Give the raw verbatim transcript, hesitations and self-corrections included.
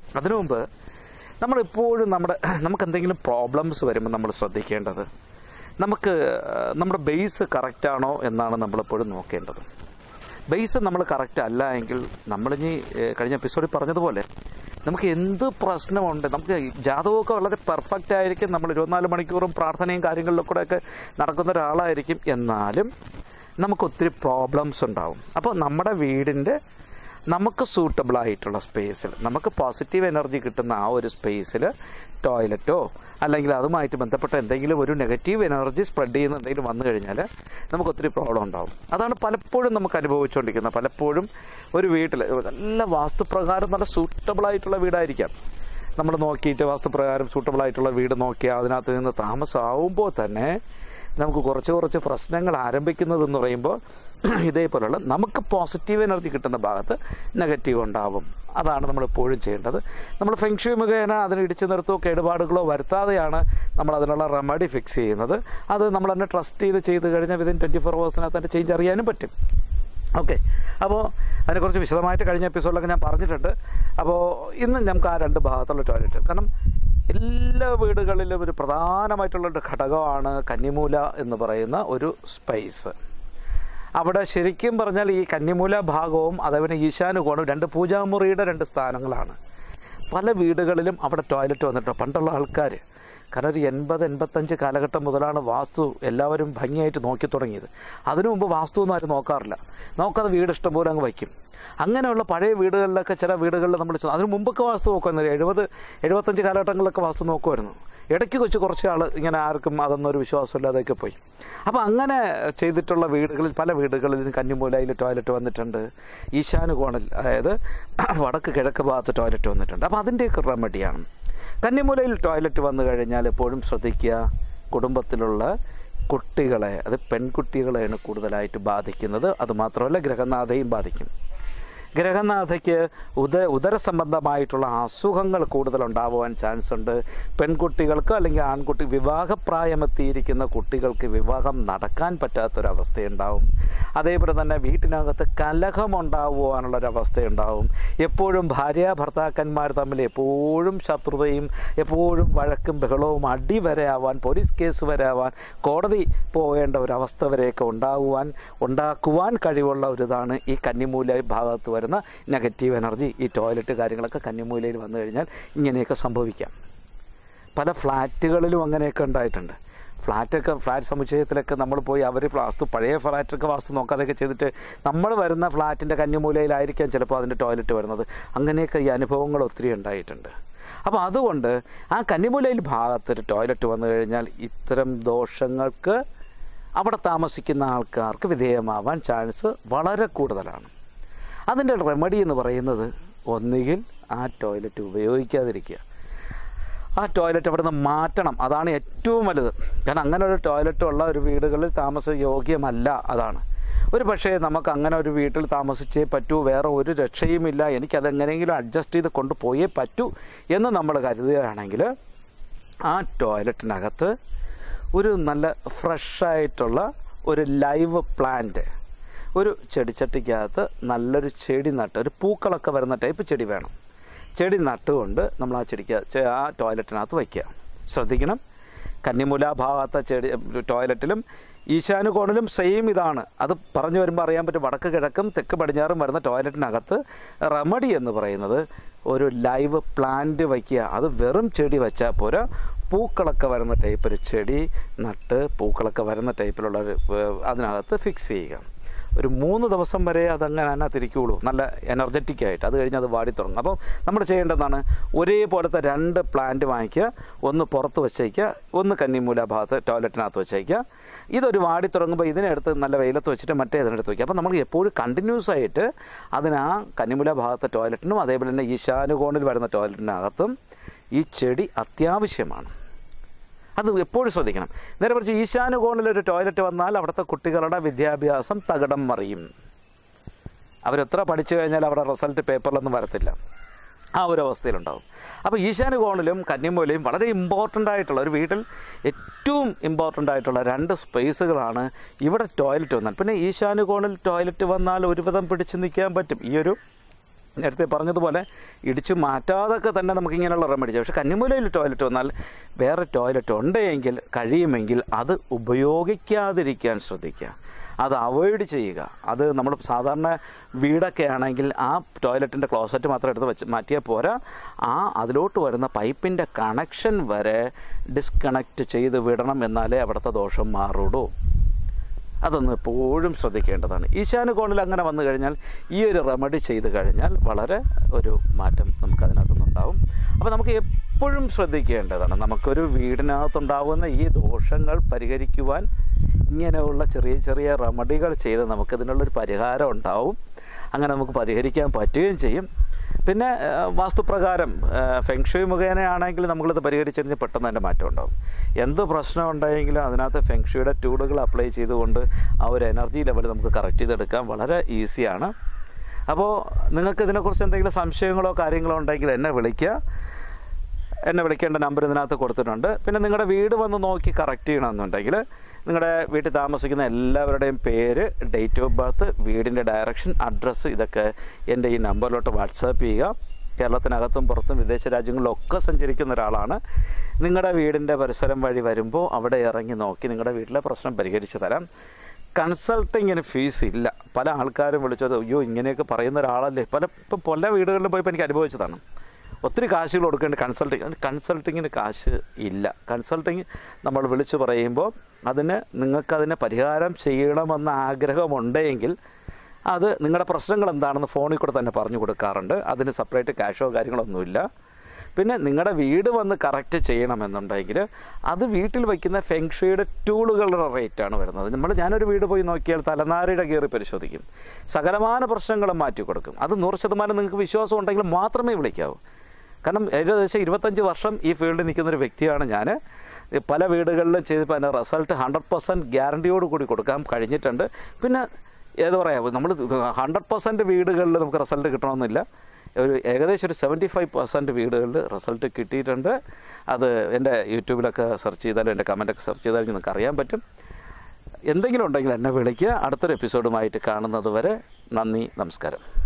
അതിനു മുമ്പ് നമ്മളെപ്പോഴും നമ്മുടെ നമുക്ക് എന്തെങ്കിലും പ്രോബ്ലംസ് വരുമ്പോൾ നമ്മൾ ശ്രദ്ധിക്കേണ്ടത് നമുക്ക് നമ്മുടെ ബേസ് കറക്റ്റാണോ എന്നാണ് നമ്മളെപ്പോഴും നോക്കേണ്ടത്. ബേസ് നമ്മൾ കറക്റ്റ് അല്ല എങ്കിൽ നമ്മളിനി കഴിഞ്ഞ എപ്പിസോഡിൽ പറഞ്ഞതുപോലെ നമുക്ക് എന്ത് പ്രശ്നമുണ്ട്, നമുക്ക് ജാതകമൊക്കെ വളരെ പെർഫെക്റ്റ് ആയിരിക്കും, നമ്മൾ ഇരുപത്തിനാല് മണിക്കൂറും പ്രാർത്ഥനയും കാര്യങ്ങളിലൂടെയൊക്കെ നടക്കുന്ന ഒരാളായിരിക്കും, എന്നാലും നമുക്കൊത്തിരി പ്രോബ്ലംസ് ഉണ്ടാവും. അപ്പോൾ നമ്മുടെ വീടിൻ്റെ നമുക്ക് സൂട്ടബിളായിട്ടുള്ള സ്പേസിൽ, നമുക്ക് പോസിറ്റീവ് എനർജി കിട്ടുന്ന ആ ഒരു സ്പേസിൽ ടോയ്ലറ്റോ അല്ലെങ്കിൽ അതുമായിട്ട് ബന്ധപ്പെട്ട എന്തെങ്കിലും ഒരു നെഗറ്റീവ് എനർജി സ്പ്രെഡ് ചെയ്യുന്ന എന്തെങ്കിലും വന്നു കഴിഞ്ഞാൽ നമുക്ക് ഒത്തിരി പ്രോബ്ലം ഉണ്ടാവും. അതാണ് പലപ്പോഴും നമുക്ക് അനുഭവിച്ചുകൊണ്ടിരിക്കുന്നത്. പലപ്പോഴും ഒരു വീട്ടിൽ നല്ല വാസ്തുപ്രകാരം നല്ല സൂട്ടബിളായിട്ടുള്ള വീടായിരിക്കാം, നമ്മൾ നോക്കിയിട്ട് വാസ്തുപ്രകാരം സൂട്ടബിളായിട്ടുള്ള വീട് നോക്കിയാൽ അതിനകത്ത് നിന്ന് താമസമാവുമ്പോൾ തന്നെ നമുക്ക് കുറച്ച് കുറച്ച് പ്രശ്നങ്ങൾ ആരംഭിക്കുന്നതെന്ന് പറയുമ്പോൾ ഇതേപോലെയുള്ള നമുക്ക് പോസിറ്റീവ് എനർജി കിട്ടുന്ന ഭാഗത്ത് നെഗറ്റീവ് ഉണ്ടാവും. അതാണ് നമ്മളെപ്പോഴും ചെയ്യേണ്ടത്. നമ്മൾ ഫെങ്ഷുയി മുഖേന അതിന് ഇടിച്ചു നിർത്തോ കേടുപാടുകളോ വരുത്താതെയാണ് നമ്മൾ അതിനുള്ള റെമഡി ഫിക്സ് ചെയ്യുന്നത്. അത് നമ്മൾ തന്നെ ട്രസ്റ്റ് ചെയ്ത് ചെയ്ത് കഴിഞ്ഞാൽ വിതിൻ ട്വൻറ്റി ഫോർ അവേഴ്സിനകത്ത് അതിൻ്റെ ചേഞ്ച് അറിയാനും പറ്റും. ഓക്കെ, അപ്പോൾ അതിനെക്കുറിച്ച് വിശദമായിട്ട് കഴിഞ്ഞ എപ്പിസോഡിലൊക്കെ ഞാൻ പറഞ്ഞിട്ടുണ്ട്. അപ്പോൾ ഇന്ന് നമുക്ക് ആ രണ്ട് ഭാഗത്തുള്ള ടോയ്ലറ്റ്, കാരണം എല്ലാ വീടുകളിലും ഒരു പ്രധാനമായിട്ടുള്ളൊരു ഘടകമാണ് കന്നിമൂല എന്ന് പറയുന്ന ഒരു സ്പേസ്. അവിടെ ശരിക്കും പറഞ്ഞാൽ ഈ കന്നിമൂല ഭാഗവും അതേപോലെ ഈശാനുകോണും രണ്ട് പൂജാമുറിയുടെ രണ്ട് സ്ഥാനങ്ങളാണ്. പല വീടുകളിലും അവിടെ ടോയ്ലറ്റ് വന്നിട്ടോ പണ്ടുള്ള ആൾക്കാർ, കാരണം ഒരു എൺപത് എൺപത്തഞ്ച് കാലഘട്ടം മുതലാണ് വാസ്തു എല്ലാവരും ഭംഗിയായിട്ട് നോക്കി തുടങ്ങിയത്. അതിനു മുമ്പ് വാസ്തു ഒന്നും ആരും നോക്കാറില്ല, നോക്കാതെ വീട് ഇഷ്ടംപോലെ അങ്ങ് വയ്ക്കും. അങ്ങനെയുള്ള പഴയ വീടുകളിലൊക്കെ ചില വീടുകളിൽ നമ്മൾ അതിന് മുമ്പൊക്കെ വാസ്തു നോക്കുമായിരുന്നു. എഴുപത് എഴുപത്തഞ്ച് കാലഘട്ടങ്ങളിലൊക്കെ വാസ്തു നോക്കുമായിരുന്നു. ഇടയ്ക്ക് വെച്ച് കുറച്ച് ആൾ ഇങ്ങനെ ആർക്കും അതൊന്നൊരു വിശ്വാസമില്ലാതെയൊക്കെ പോയി. അപ്പോൾ അങ്ങനെ ചെയ്തിട്ടുള്ള വീടുകളിൽ പല വീടുകളിലും കന്നിമൂലയിൽ ടോയ്ലറ്റ് വന്നിട്ടുണ്ട്, ഈശാനുകോണിൽ അതായത് വടക്ക് കിഴക്ക് ഭാഗത്ത് ടോയ്ലറ്റ് വന്നിട്ടുണ്ട്. അപ്പോൾ അതിൻ്റെയൊക്കെ റെമഡിയാണ്. കന്നിമൂലയിൽ ടോയ്ലറ്റ് വന്നു കഴിഞ്ഞാൽ എപ്പോഴും ശ്രദ്ധിക്കുക, കുടുംബത്തിലുള്ള കുട്ടികളെ, അത് പെൺകുട്ടികളെയാണ് കൂടുതലായിട്ട് ബാധിക്കുന്നത്. അതുമാത്രമല്ല ഗ്രഹനാഥയും ബാധിക്കും. ഗ്രഹനാഥയ്ക്ക് ഉദ ഉദര സംബന്ധമായിട്ടുള്ള അസുഖങ്ങൾ കൂടുതലുണ്ടാവാൻ ചാൻസ് ഉണ്ട്. പെൺകുട്ടികൾക്ക് അല്ലെങ്കിൽ ആൺകുട്ടി വിവാഹപ്രായമെത്തിയിരിക്കുന്ന കുട്ടികൾക്ക് വിവാഹം നടക്കാൻ പറ്റാത്തൊരവസ്ഥയുണ്ടാവും. അതേപോലെ തന്നെ വീട്ടിനകത്ത് കലഹമുണ്ടാവുവാനുള്ളൊരവസ്ഥയുണ്ടാവും. എപ്പോഴും ഭാര്യ ഭർത്താക്കന്മാർ തമ്മിൽ എപ്പോഴും ശത്രുതയും എപ്പോഴും വഴക്കും ബഹളവും അടി വരെ ആവാൻ, പോലീസ് കേസ് വരെ ആവാൻ, കോടതി പോകേണ്ട ഒരവസ്ഥ വരെയൊക്കെ ഉണ്ടാകുവാൻ ഉണ്ടാക്കുവാൻ കഴിവുള്ള ഒരിതാണ് ഈ കന്നിമൂല ഭാഗത്ത് വരുന്ന നെഗറ്റീവ് എനർജി. ഈ ടോയ്ലറ്റ് കാര്യങ്ങളൊക്കെ കന്നിമൂലയിൽ വന്നു കഴിഞ്ഞാൽ ഇങ്ങനെയൊക്കെ സംഭവിക്കാം. പല ഫ്ലാറ്റുകളിലും അങ്ങനെയൊക്കെ ഉണ്ടായിട്ടുണ്ട്. ഫ്ലാറ്റൊക്കെ ഫ്ലാറ്റ് സമുച്ചയത്തിലൊക്കെ നമ്മൾ പോയി അവർ വാസ്തു പഴയ ഫ്ലാറ്റൊക്കെ വാസ്തു നോക്കാതെയൊക്കെ ചെയ്തിട്ട് നമ്മൾ വരുന്ന ഫ്ലാറ്റിൻ്റെ കന്നിമൂലയിലായിരിക്കാം ചിലപ്പോൾ അതിൻ്റെ ടോയ്ലറ്റ് വരുന്നത്. അങ്ങനെയൊക്കെ ഈ അനുഭവങ്ങൾ ഒത്തിരി ഉണ്ടായിട്ടുണ്ട്. അപ്പോൾ അതുകൊണ്ട് ആ കന്നിമൂലയിൽ ഭാഗത്തൊരു ടോയ്ലറ്റ് വന്നു കഴിഞ്ഞാൽ ഇത്തരം ദോഷങ്ങൾക്ക് അവിടെ താമസിക്കുന്ന ആൾക്കാർക്ക് വിധേയമാവാൻ ചാൻസ് വളരെ കൂടുതലാണ്. അതിൻ്റെ റെമഡി എന്ന് പറയുന്നത് ഒന്നുകിൽ ആ ടോയ്ലറ്റ് ഉപയോഗിക്കാതിരിക്കുക, ആ ടോയ്ലറ്റ് അവിടെ നിന്ന് മാറ്റണം. അതാണ് ഏറ്റവും വലുത്. കാരണം അങ്ങനെ ഒരു ടോയ്ലറ്റ് ഉള്ള ഒരു വീടുകളിൽ താമസ യോഗ്യമല്ല. അതാണ് ഒരു പക്ഷേ നമുക്ക് അങ്ങനെ ഒരു വീട്ടിൽ താമസിച്ചേ പറ്റൂ, വേറെ ഒരു രക്ഷയുമില്ല, എനിക്കതെങ്ങനെയെങ്കിലും അഡ്ജസ്റ്റ് ചെയ്ത് കൊണ്ടുപോയേ പറ്റൂ എന്ന് നമ്മൾ കരുതുകയാണെങ്കിൽ ആ ടോയ്ലറ്റിനകത്ത് ഒരു നല്ല ഫ്രഷായിട്ടുള്ള ഒരു ലൈവ് പ്ലാന്റ്, ഒരു ചെടിച്ചട്ടിക്കകത്ത് നല്ലൊരു ചെടി നട്ട്, ഒരു പൂക്കളൊക്കെ വരുന്ന ടൈപ്പ് ചെടി വേണം. ചെടി നട്ടുകൊണ്ട് നമ്മൾ ആ ചെടിക്ക് ആ ടോയ്ലറ്റിനകത്ത് വയ്ക്കുക. ശ്രദ്ധിക്കണം, കന്നിമൂല ഭാഗത്തെ ചെടി ടോയ്ലറ്റിലും ഈശാനുകോണിലും സെയിം ഇതാണ്. അത് പറഞ്ഞു വരുമ്പോൾ അറിയാൻ പറ്റും. വടക്ക് കിഴക്കും തെക്ക് പടിഞ്ഞാറും വരുന്ന ടോയ്ലറ്റിനകത്ത് റെമഡി എന്ന് പറയുന്നത് ഒരു ലൈവ് പ്ലാന്റ് വയ്ക്കുക. അത് വെറും ചെടി വെച്ചാൽ പോരാ, പൂക്കളൊക്കെ വരുന്ന ടൈപ്പ് ഒരു ചെടി നട്ട് പൂക്കളൊക്കെ വരുന്ന ടൈപ്പിലുള്ള അതിനകത്ത് ഫിക്സ് ചെയ്യുക. ഒരു മൂന്ന് ദിവസം വരെ അതങ്ങനെ അതിനകത്തിരിക്കുകയുള്ളൂ, നല്ല എനർജറ്റിക്കായിട്ട്. അത് കഴിഞ്ഞ് അത് വാടി തുടങ്ങും. അപ്പം നമ്മൾ ചെയ്യേണ്ടതാണ്, ഒരേപോലത്തെ രണ്ട് പ്ലാന്റ് വാങ്ങിക്കുക. ഒന്ന് പുറത്ത് വെച്ചേക്കുക, ഒന്ന് കന്നിമൂല ഭാഗത്ത് ടോയ്ലറ്റിനകത്ത് വെച്ചേക്കുക. ഇതൊരു വാടി തുടങ്ങുമ്പോൾ ഇതിനെടുത്ത് നല്ല വെയിലത്ത് വെച്ചിട്ട് മറ്റേ ഇതിനെടുത്ത് വയ്ക്കുക. അപ്പോൾ നമ്മൾ എപ്പോഴും കണ്ടിന്യൂസ് ആയിട്ട് അതിന് ആ കന്നിമൂല ഭാഗത്തെ ടോയ്ലറ്റിനും അതേപോലെ തന്നെ ഈശാനുകോണിൽ വരുന്ന ടോയ്ലറ്റിനകത്തും ഈ ചെടി അത്യാവശ്യമാണ്. അത് എപ്പോഴും ശ്രദ്ധിക്കണം. നേരെ മറിച്ച് ഈശാനുകോണിലൊരു ടോയ്ലറ്റ് വന്നാൽ അവിടുത്തെ കുട്ടികളുടെ വിദ്യാഭ്യാസം തകിടം മറിയും. അവരെത്ര പഠിച്ചു കഴിഞ്ഞാൽ അവിടെ റിസൾട്ട് പേപ്പറിലൊന്നും വരത്തില്ല. ആ ഒരു അവസ്ഥയിലുണ്ടാവും. അപ്പോൾ ഈശാനുകോണിലും കന്നിമൂലയും വളരെ ഇമ്പോർട്ടൻ്റ് ആയിട്ടുള്ള ഒരു വീട്ടിൽ ഏറ്റവും ഇമ്പോർട്ടൻ്റ് ആയിട്ടുള്ള രണ്ട് സ്പേസുകളാണ് ഇവിടെ ടോയ്ലറ്റ് വന്നാൽ. പിന്നെ ഈശാനുകോണിൽ ടോയ്ലറ്റ് വന്നാൽ ഒരുവിധം പിടിച്ച് നിൽക്കാൻ പറ്റും. ഈ ഒരു നേരത്തെ പറഞ്ഞതുപോലെ ഇടിച്ചു മാറ്റാതൊക്കെ തന്നെ നമുക്കിങ്ങനെയുള്ള റെമഡി ചെയ്യാം. പക്ഷേ കന്നിമൂലയിൽ ടോയ്ലറ്റ് വന്നാൽ വേറെ ടോയ്ലറ്റ് ഉണ്ടെങ്കിൽ കഴിയുമെങ്കിൽ അത് ഉപയോഗിക്കാതിരിക്കാൻ ശ്രദ്ധിക്കുക, അത് അവോയ്ഡ് ചെയ്യുക. അത് നമ്മൾ സാധാരണ വീടൊക്കെ ആണെങ്കിൽ ആ ടോയ്ലറ്റിൻ്റെ ക്ലോസറ്റ് മാത്രം എടുത്ത് വെച്ച് മാറ്റിയാൽ പോരാ, ആ അതിലോട്ട് വരുന്ന പൈപ്പിൻ്റെ കണക്ഷൻ വരെ ഡിസ്കണക്റ്റ് ചെയ്ത് വിടണം, എന്നാലേ അവിടുത്തെ ദോഷം മാറുള്ളൂ. അതൊന്ന് എപ്പോഴും ശ്രദ്ധിക്കേണ്ടതാണ്. ഈശാന കോണിൽ അങ്ങനെ വന്നു കഴിഞ്ഞാൽ ഈ ഒരു റെമഡി ചെയ്ത് കഴിഞ്ഞാൽ വളരെ ഒരു മാറ്റം നമുക്കതിനകത്തുനിന്നുണ്ടാവും. അപ്പോൾ നമുക്ക് എപ്പോഴും ശ്രദ്ധിക്കേണ്ടതാണ്, നമുക്കൊരു വീടിനകത്തുണ്ടാകുന്ന ഈ ദോഷങ്ങൾ പരിഹരിക്കുവാൻ ഇങ്ങനെയുള്ള ചെറിയ ചെറിയ റെമഡികൾ ചെയ്ത് നമുക്കിതിനുള്ളൊരു പരിഹാരം ഉണ്ടാവും. അങ്ങനെ നമുക്ക് പരിഹരിക്കാൻ പറ്റുകയും ചെയ്യും. പിന്നെ വാസ്തുപ്രകാരം ഫെങ്ഷുയി മുഖേനയാണെങ്കിൽ നമ്മളിത് പരിഹരിച്ചു കഴിഞ്ഞാൽ പെട്ടെന്ന് തന്നെ മാറ്റം ഉണ്ടാകും. എന്ത് പ്രശ്നം ഉണ്ടെങ്കിലും അതിനകത്ത് ഫെങ്ഷുയുടെ ടൂളുകൾ അപ്ലൈ ചെയ്തുകൊണ്ട് ആ ഒരു എനർജി ലെവൽ നമുക്ക് കറക്റ്റ് ചെയ്തെടുക്കാൻ വളരെ ഈസിയാണ്. അപ്പോൾ നിങ്ങൾക്ക് ഇതിനെക്കുറിച്ച് എന്തെങ്കിലും സംശയങ്ങളോ കാര്യങ്ങളോ ഉണ്ടെങ്കിൽ എന്നെ വിളിക്കുക. എന്നെ വിളിക്കേണ്ട നമ്പർ ഇതിനകത്ത് കൊടുത്തിട്ടുണ്ട്. പിന്നെ നിങ്ങളുടെ വീട് വന്ന് നോക്കി കറക്റ്റ് ചെയ്യണമെന്നുണ്ടെങ്കിൽ നിങ്ങളുടെ വീട്ടിൽ താമസിക്കുന്ന എല്ലാവരുടെയും പേര്, ഡേറ്റ് ഓഫ് ബർത്ത്, വീടിൻ്റെ ഡയറക്ഷൻ, അഡ്രസ്സ് ഇതൊക്കെ എൻ്റെ ഈ നമ്പറിലോട്ട് വാട്സാപ്പ് ചെയ്യുക. കേരളത്തിനകത്തും പുറത്തും വിദേശ രാജ്യങ്ങളിലൊക്കെ സഞ്ചരിക്കുന്ന ഒരാളാണ്. നിങ്ങളുടെ വീടിൻ്റെ പരിസരം വഴി വരുമ്പോൾ അവിടെ ഇറങ്ങി നോക്കി നിങ്ങളുടെ വീട്ടിലെ പ്രശ്നം പരിഹരിച്ച് തരാം. കൺസൾട്ടിങ്ങിന് ഫീസ് ഇല്ല. പല ആൾക്കാരും വിളിച്ചത് അയ്യോ ഇങ്ങനെയൊക്കെ പറയുന്ന ഒരാളല്ലേ, പല ഇപ്പം പല വീടുകളിൽ പോയപ്പോൾ എനിക്ക് അനുഭവിച്ചതാണ്. ഒത്തിരി കാശുകൾ കൊടുക്കേണ്ട കൺസൾട്ടിങ് കൺസൾട്ടിങ്ങിന് കാശ് ഇല്ല. കൺസൾട്ടിങ് നമ്മൾ വിളിച്ചു പറയുമ്പോൾ അതിന് നിങ്ങൾക്കതിന് പരിഹാരം ചെയ്യണമെന്ന ആഗ്രഹമുണ്ടെങ്കിൽ അത് നിങ്ങളുടെ പ്രശ്നങ്ങൾ എന്താണെന്ന് ഫോണിൽ കൂടെ തന്നെ പറഞ്ഞു കൊടുക്കാറുണ്ട്. അതിന് സെപ്പറേറ്റ് ക്യാഷോ കാര്യങ്ങളൊന്നുമില്ല. പിന്നെ നിങ്ങളുടെ വീട് വന്ന് കറക്റ്റ് ചെയ്യണമെന്നുണ്ടെങ്കിൽ അത് വീട്ടിൽ വയ്ക്കുന്ന ഫെങ്ഷുയുടെ ടൂളുകളുടെ റേറ്റാണ് വരുന്നത്. നമ്മൾ ഞാനൊരു വീട് പോയി നോക്കിയാൽ തലനാരിയുടെ കയറി പരിശോധിക്കും, സകലമാന പ്രശ്നങ്ങളും മാറ്റി കൊടുക്കും. അത് നൂറ് ശതമാനം നിങ്ങൾക്ക് വിശ്വാസം ഉണ്ടെങ്കിൽ മാത്രമേ വിളിക്കാവൂ. കാരണം ഏകദേശം ഇരുപത്തഞ്ച് വർഷം ഈ ഫീൽഡിൽ നിൽക്കുന്നൊരു വ്യക്തിയാണ് ഞാൻ. പല വീടുകളിലും ചെയ്തപ്പോൾ അതിൻ്റെ റിസൾട്ട് ഹൺഡ്രഡ് പെർസെൻറ്റ് ഗ്യാരണ്ടിയോട് കൂടി കൊടുക്കാൻ കഴിഞ്ഞിട്ടുണ്ട്. പിന്നെ ഏത് പറയാം, നമ്മൾ ഹൺഡ്രഡ് പെർസെൻറ്റ് വീടുകളിൽ നമുക്ക് റിസൾട്ട് കിട്ടണമെന്നില്ല. ഒരു ഏകദേശം ഒരു സെവൻറ്റി ഫൈവ് പെർസെൻറ്റ് വീടുകളിൽ റിസൾട്ട് കിട്ടിയിട്ടുണ്ട്. അത് എൻ്റെ യൂട്യൂബിലൊക്കെ സെർച്ച് ചെയ്താലും എൻ്റെ കമൻറ്റൊക്കെ സെർച്ച് ചെയ്താലും നിങ്ങൾക്ക് അറിയാൻ പറ്റും. എന്തെങ്കിലും ഉണ്ടെങ്കിൽ എന്നെ വിളിക്കുക. അടുത്തൊരു എപ്പിസോഡുമായിട്ട് കാണുന്നത് വരെ നന്ദി, നമസ്കാരം.